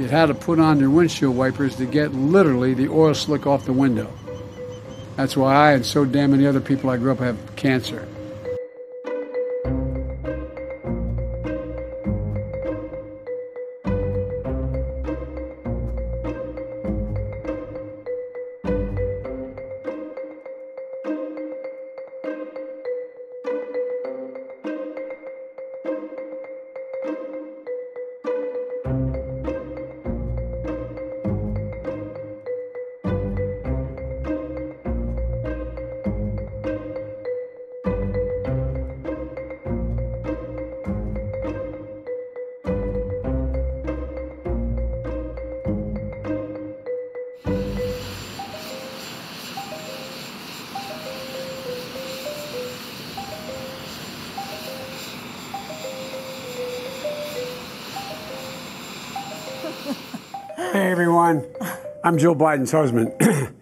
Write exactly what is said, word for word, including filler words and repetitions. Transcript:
You had to put on your windshield wipers to get literally the oil slick off the window. That's why I and so damn many other people I grew up have cancer. Hey everyone, I'm Jill Biden's husband.